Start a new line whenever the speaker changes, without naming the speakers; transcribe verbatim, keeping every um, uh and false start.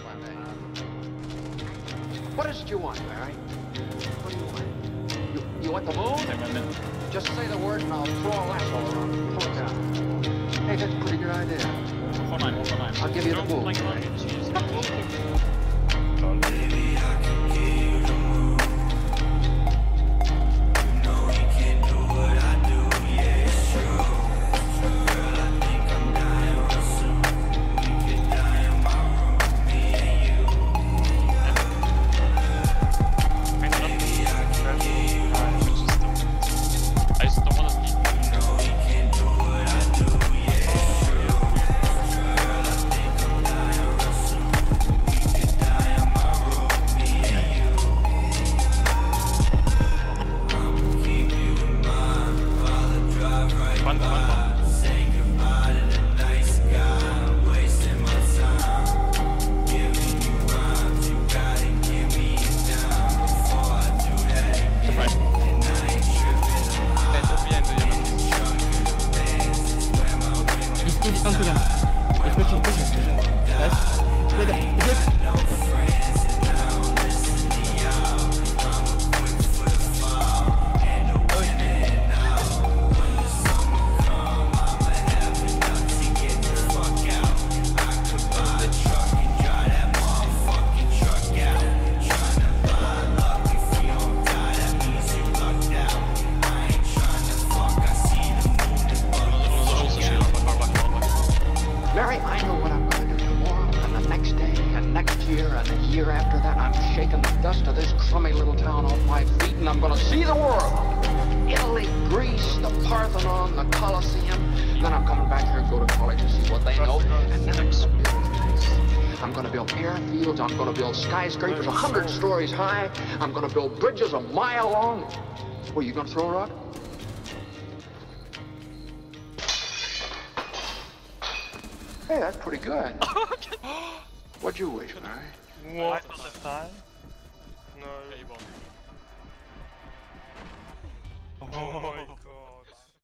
I may. What is it you want, Barry? What do you want? You, you want the moon? Just say the word and I'll throw a lasso around and pull it down. Hey, that's a pretty good idea. I'll give you the moon. Year after that, I'm shaking the dust of this crummy little town off my feet, and I'm gonna see the world. Italy, Greece, the Parthenon, the Colosseum. Then I'm coming back here and go to college to see what they know. And then I'm gonna build, I'm gonna build airfields, I'm gonna build skyscrapers a hundred stories high. I'm gonna build bridges a mile long. Well, you gonna throw a rock? Hey, that's pretty good. What'd you wish, Mary?
What the time? No.
Oh.